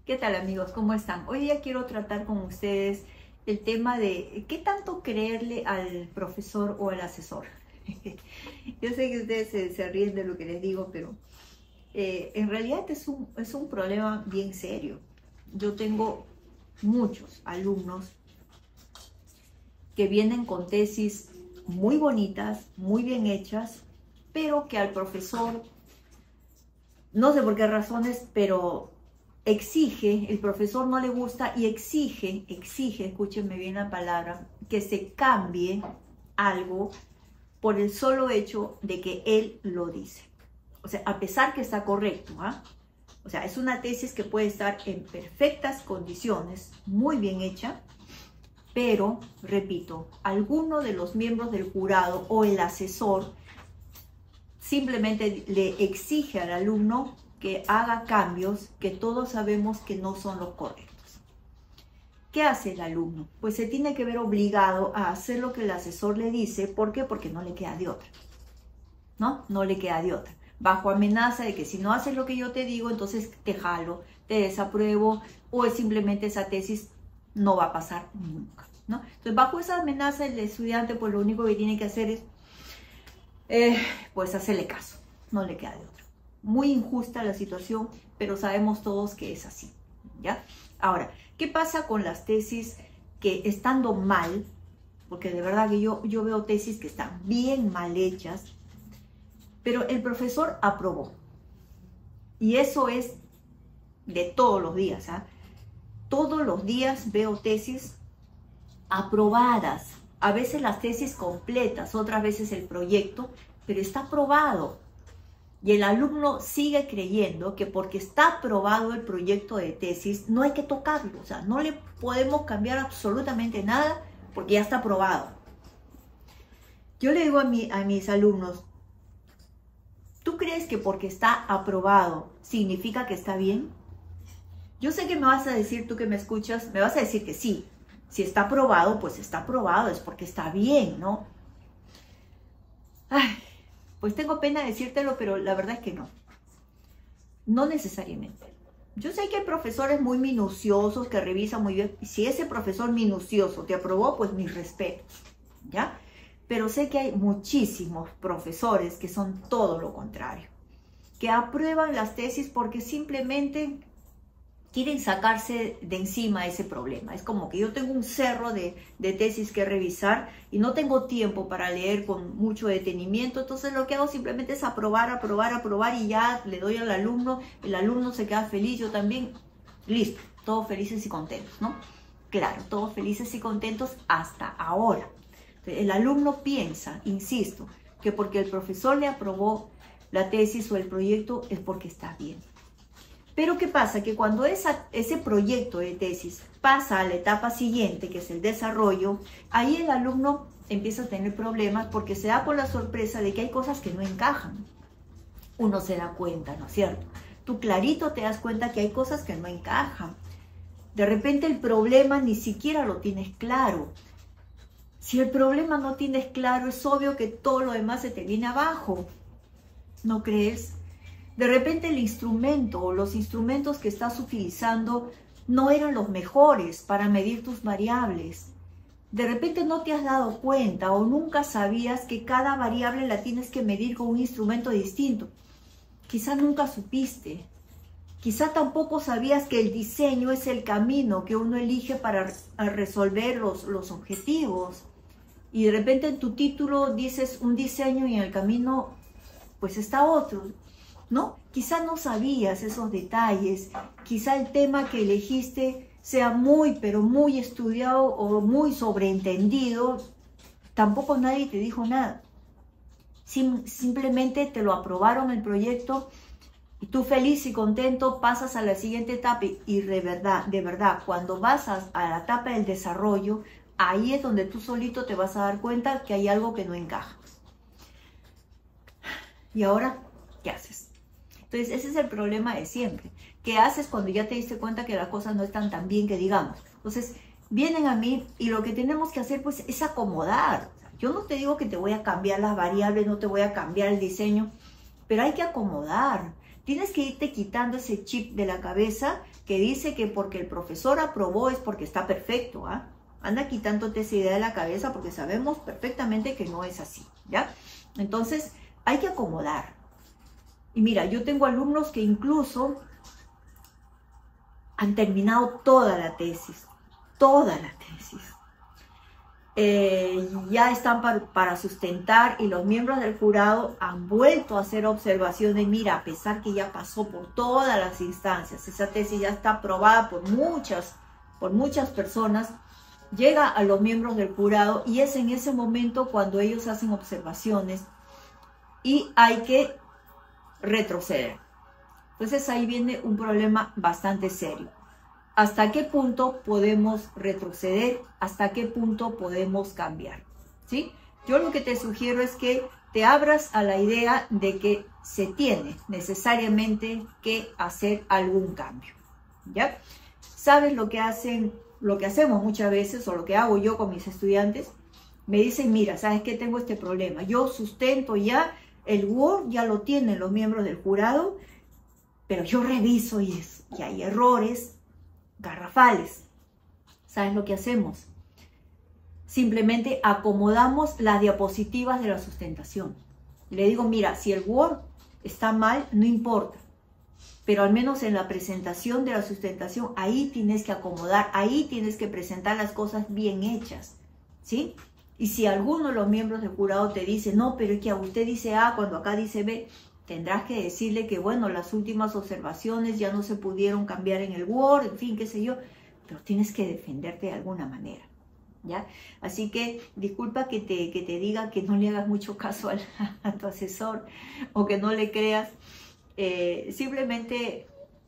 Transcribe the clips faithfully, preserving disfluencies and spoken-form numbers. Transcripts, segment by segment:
¿Qué tal, amigos? ¿Cómo están? Hoy día quiero tratar con ustedes el tema de qué tanto creerle al profesor o al asesor. Yo sé que ustedes se, se ríen de lo que les digo, pero eh, en realidad es un, es un problema bien serio. Yo tengo muchos alumnos que vienen con tesis muy bonitas, muy bien hechas, pero que al profesor, no sé por qué razones, pero exige, el profesor no le gusta y exige, exige, escúchenme bien la palabra, que se cambie algo por el solo hecho de que él lo dice. O sea, a pesar que está correcto, ¿ah? O sea, es una tesis que puede estar en perfectas condiciones, muy bien hecha, pero, repito, alguno de los miembros del jurado o el asesor simplemente le exige al alumno que haga cambios que todos sabemos que no son los correctos. ¿Qué hace el alumno? Pues se tiene que ver obligado a hacer lo que el asesor le dice. ¿Por qué? Porque no le queda de otra. ¿No? No le queda de otra. Bajo amenaza de que si no haces lo que yo te digo, entonces te jalo, te desapruebo, o es simplemente esa tesis no va a pasar nunca, ¿no? Entonces, bajo esa amenaza, el estudiante pues lo único que tiene que hacer es eh, pues hacerle caso. No le queda de otra. Muy injusta la situación, pero sabemos todos que es así, ¿ya? Ahora, ¿qué pasa con las tesis que estando mal? Porque de verdad que yo, yo veo tesis que están bien mal hechas, pero el profesor aprobó. Y eso es de todos los días, ¿ah? Todos los días veo tesis aprobadas. A veces las tesis completas, otras veces el proyecto, pero está aprobado. Y el alumno sigue creyendo que porque está aprobado el proyecto de tesis, no hay que tocarlo. O sea, no le podemos cambiar absolutamente nada porque ya está aprobado. Yo le digo a, mi, a mis alumnos, ¿tú crees que porque está aprobado significa que está bien? Yo sé que me vas a decir, tú que me escuchas, me vas a decir que sí. Si está aprobado, pues está aprobado, es porque está bien, ¿no? Ay, pues tengo pena decírtelo, pero la verdad es que no. No necesariamente. Yo sé que hay profesores muy minuciosos que revisan muy bien. Si ese profesor minucioso te aprobó, pues mis respetos, ¿ya? Pero sé que hay muchísimos profesores que son todo lo contrario. Que aprueban las tesis porque simplemente quieren sacarse de encima ese problema. Es como que yo tengo un cerro de, de tesis que revisar y no tengo tiempo para leer con mucho detenimiento, entonces lo que hago simplemente es aprobar, aprobar, aprobar y ya le doy al alumno, el alumno se queda feliz, yo también, listo, todos felices y contentos, ¿no? Claro, todos felices y contentos hasta ahora. Entonces, el alumno piensa, insisto, que porque el profesor le aprobó la tesis o el proyecto es porque está bien. Pero ¿qué pasa? Que cuando esa, ese proyecto de tesis pasa a la etapa siguiente, que es el desarrollo, ahí el alumno empieza a tener problemas porque se da por la sorpresa de que hay cosas que no encajan. Uno se da cuenta, ¿no es cierto? Tú clarito te das cuenta que hay cosas que no encajan. De repente el problema ni siquiera lo tienes claro. Si el problema no tienes claro, es obvio que todo lo demás se te viene abajo. ¿No crees? De repente el instrumento o los instrumentos que estás utilizando no eran los mejores para medir tus variables. De repente no te has dado cuenta o nunca sabías que cada variable la tienes que medir con un instrumento distinto. Quizá nunca supiste. Quizá tampoco sabías que el diseño es el camino que uno elige para resolver los, los objetivos. Y de repente en tu título dices un diseño y en el camino pues está otro, ¿no? Quizá no sabías esos detalles, quizá el tema que elegiste sea muy, pero muy estudiado o muy sobreentendido, tampoco nadie te dijo nada. Sim- simplemente te lo aprobaron el proyecto y tú feliz y contento pasas a la siguiente etapa y de verdad, de verdad, cuando vas a, a la etapa del desarrollo, ahí es donde tú solito te vas a dar cuenta que hay algo que no encaja. ¿Y ahora qué haces? Entonces, ese es el problema de siempre. ¿Qué haces cuando ya te diste cuenta que las cosas no están tan bien que digamos? Entonces, vienen a mí y lo que tenemos que hacer pues es acomodar. Yo no te digo que te voy a cambiar las variables, no te voy a cambiar el diseño, pero hay que acomodar. Tienes que irte quitando ese chip de la cabeza que dice que porque el profesor aprobó es porque está perfecto, ¿ah? Anda quitándote esa idea de la cabeza porque sabemos perfectamente que no es así, ¿ya? Entonces, hay que acomodar. Y mira, yo tengo alumnos que incluso han terminado toda la tesis, toda la tesis. Eh, ya están para, para sustentar y los miembros del jurado han vuelto a hacer observaciones. Mira, a pesar que ya pasó por todas las instancias, esa tesis ya está aprobada por muchas, por muchas personas, llega a los miembros del jurado y es en ese momento cuando ellos hacen observaciones y hay que retroceder. Entonces ahí viene un problema bastante serio. ¿Hasta qué punto podemos retroceder? ¿Hasta qué punto podemos cambiar? ¿Sí? Yo lo que te sugiero es que te abras a la idea de que se tiene necesariamente que hacer algún cambio. ¿Ya? ¿Sabes lo que hacen, lo que hacemos muchas veces, o lo que hago yo con mis estudiantes? Me dicen, mira, ¿sabes qué? Tengo este problema. Yo sustento ya, el Word ya lo tienen los miembros del jurado, pero yo reviso y, es, y hay errores garrafales. ¿Sabes lo que hacemos? Simplemente acomodamos las diapositivas de la sustentación. Le digo, mira, si el Word está mal, no importa, pero al menos en la presentación de la sustentación, ahí tienes que acomodar, ahí tienes que presentar las cosas bien hechas, ¿sí? Y si alguno de los miembros del jurado te dice, no, pero es que usted dice A cuando acá dice B, tendrás que decirle que, bueno, las últimas observaciones ya no se pudieron cambiar en el Word, en fin, qué sé yo, pero tienes que defenderte de alguna manera, ¿ya? Así que disculpa que te, que te diga que no le hagas mucho caso al, a tu asesor o que no le creas, eh, simplemente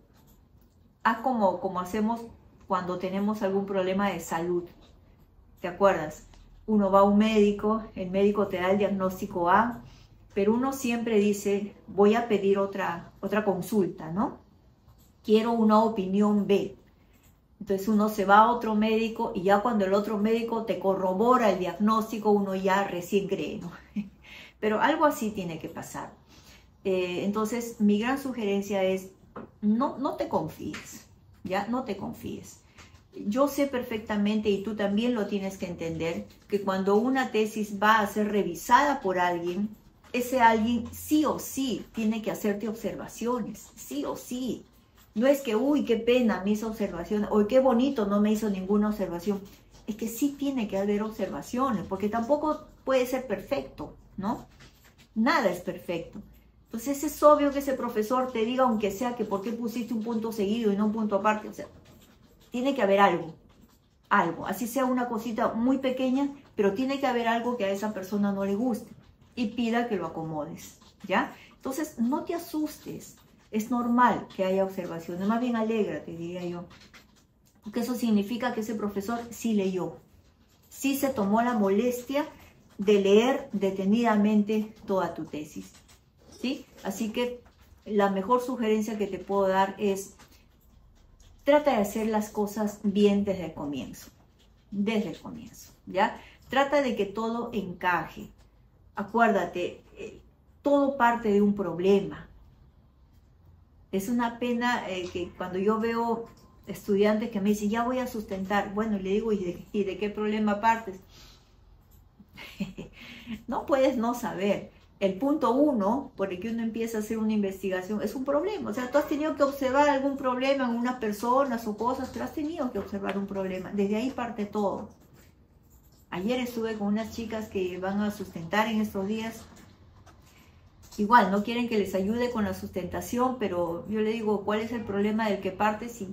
haz como, como hacemos cuando tenemos algún problema de salud, ¿te acuerdas? Uno va a un médico, el médico te da el diagnóstico A, pero uno siempre dice, voy a pedir otra, otra consulta, ¿no? Quiero una opinión B. Entonces uno se va a otro médico y ya cuando el otro médico te corrobora el diagnóstico, uno ya recién cree, ¿no? Pero algo así tiene que pasar. Eh, entonces mi gran sugerencia es, no, no te confíes, ¿ya? No te confíes. Yo sé perfectamente, y tú también lo tienes que entender, que cuando una tesis va a ser revisada por alguien, ese alguien sí o sí tiene que hacerte observaciones, sí o sí. No es que, uy, qué pena, me hizo observaciones, o qué bonito, no me hizo ninguna observación. Es que sí tiene que haber observaciones, porque tampoco puede ser perfecto, ¿no? Nada es perfecto. Entonces es obvio que ese profesor te diga, aunque sea que por qué pusiste un punto seguido y no un punto aparte, o sea, tiene que haber algo, algo, así sea una cosita muy pequeña, pero tiene que haber algo que a esa persona no le guste. Y pida que lo acomodes, ¿ya? Entonces, no te asustes. Es normal que haya observaciones. Más bien alégrate, diría yo. Porque eso significa que ese profesor sí leyó. Sí se tomó la molestia de leer detenidamente toda tu tesis, ¿sí? Así que la mejor sugerencia que te puedo dar es, trata de hacer las cosas bien desde el comienzo. Desde el comienzo, ¿ya? Trata de que todo encaje. Acuérdate, eh, todo parte de un problema. Es una pena eh, que cuando yo veo estudiantes que me dicen, ya voy a sustentar, bueno, le digo, ¿y de, y de qué problema partes? No puedes no saber. El punto uno, por el que uno empieza a hacer una investigación, es un problema. O sea, tú has tenido que observar algún problema en unas personas o cosas, pero has tenido que observar un problema. Desde ahí parte todo. Ayer estuve con unas chicas que van a sustentar en estos días. Igual, no quieren que les ayude con la sustentación, pero yo le digo, ¿cuál es el problema del que parte? Sí.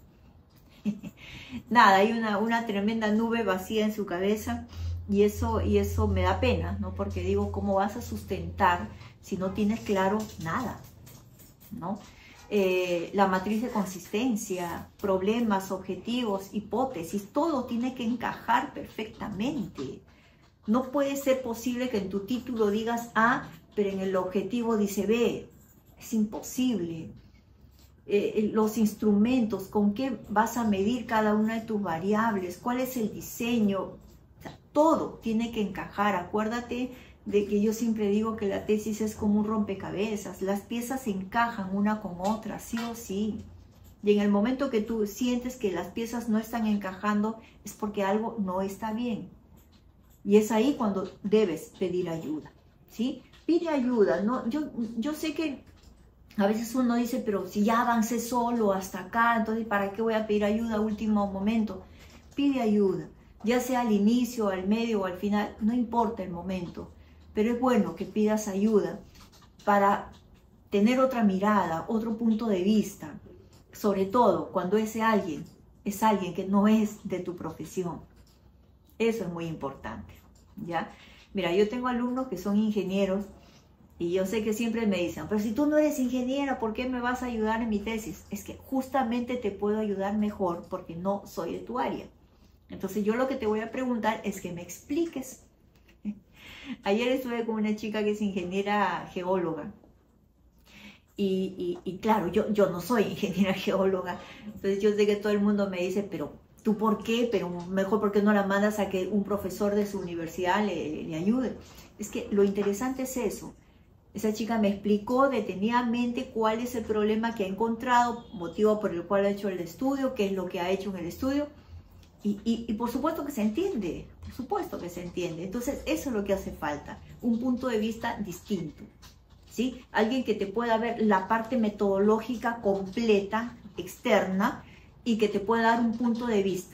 Nada, hay una, una tremenda nube vacía en su cabeza y eso, y eso me da pena, ¿no? Porque digo, ¿cómo vas a sustentar si no tienes claro nada? ¿No? Eh, la matriz de consistencia, problemas, objetivos, hipótesis, todo tiene que encajar perfectamente. No puede ser posible que en tu título digas A, pero en el objetivo dice B. Es imposible. Eh, los instrumentos, con qué vas a medir cada una de tus variables, cuál es el diseño, o sea, todo tiene que encajar. Acuérdate de que yo siempre digo que la tesis es como un rompecabezas, las piezas se encajan una con otra, sí o sí. Y en el momento que tú sientes que las piezas no están encajando, es porque algo no está bien. Y es ahí cuando debes pedir ayuda, ¿sí? Pide ayuda, ¿no? Yo, yo sé que a veces uno dice, pero si ya avancé solo hasta acá, entonces ¿para qué voy a pedir ayuda a último momento? Pide ayuda, ya sea al inicio, al medio o al final, no importa el momento, pero es bueno que pidas ayuda para tener otra mirada, otro punto de vista, sobre todo cuando ese alguien es alguien que no es de tu profesión. Eso es muy importante, ¿ya? Mira, yo tengo alumnos que son ingenieros y yo sé que siempre me dicen, pero si tú no eres ingeniera, ¿por qué me vas a ayudar en mi tesis? Es que justamente te puedo ayudar mejor porque no soy de tu área. Entonces yo lo que te voy a preguntar es que me expliques. Ayer estuve con una chica que es ingeniera geóloga. Y, y, y claro, yo, yo no soy ingeniera geóloga. Entonces yo sé que todo el mundo me dice, pero ¿tú por qué? Pero mejor, ¿por qué no la mandas a que un profesor de su universidad le, le ayude? Es que lo interesante es eso. Esa chica me explicó detenidamente cuál es el problema que ha encontrado, motivo por el cual ha hecho el estudio, qué es lo que ha hecho en el estudio. Y, y, y por supuesto que se entiende, por supuesto que se entiende. Entonces eso es lo que hace falta, un punto de vista distinto, ¿sí? Alguien que te pueda ver la parte metodológica completa, externa, y que te pueda dar un punto de vista.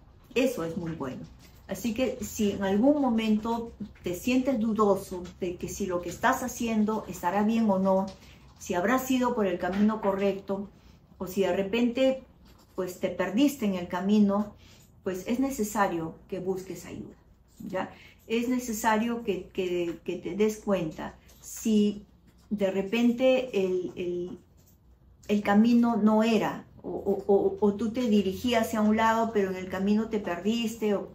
Eso es muy bueno. Así que si en algún momento te sientes dudoso de que si lo que estás haciendo estará bien o no, si habrás ido por el camino correcto, o si de repente pues te perdiste en el camino, pues es necesario que busques ayuda, ¿ya? Es necesario que, que, que te des cuenta si de repente el, el, el camino no era, o, o, o, o tú te dirigías hacia un lado, pero en el camino te perdiste, o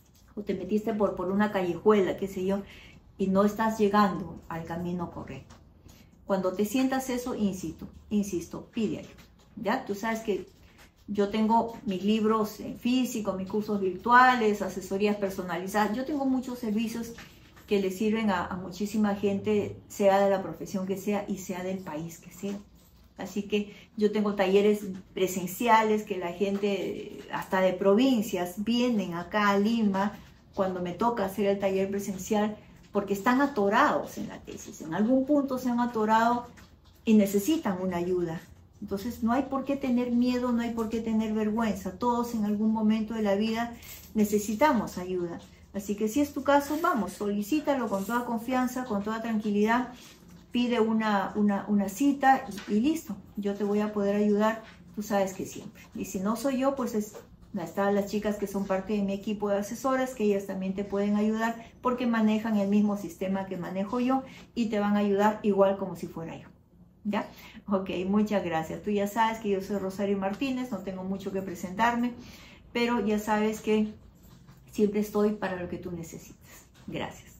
o te metiste por, por una callejuela, qué sé yo, y no estás llegando al camino correcto. Cuando te sientas eso, insisto, insisto, pide ayuda, ¿ya? Tú sabes que yo tengo mis libros en físico, mis cursos virtuales, asesorías personalizadas. Yo tengo muchos servicios que le sirven a, a muchísima gente, sea de la profesión que sea y sea del país que sea. Así que yo tengo talleres presenciales que la gente, hasta de provincias, vienen acá a Lima cuando me toca hacer el taller presencial porque están atorados en la tesis. En algún punto se han atorado y necesitan una ayuda. Entonces no hay por qué tener miedo, no hay por qué tener vergüenza. Todos en algún momento de la vida necesitamos ayuda. Así que si es tu caso, vamos, solicítalo con toda confianza, con toda tranquilidad. Pide una, una, una cita y, y listo, yo te voy a poder ayudar, tú sabes que siempre. Y si no soy yo, pues es, están las chicas que son parte de mi equipo de asesoras, que ellas también te pueden ayudar porque manejan el mismo sistema que manejo yo y te van a ayudar igual como si fuera yo. ¿Ya? Ok, muchas gracias. Tú ya sabes que yo soy Rosario Martínez, no tengo mucho que presentarme, pero ya sabes que siempre estoy para lo que tú necesites. Gracias.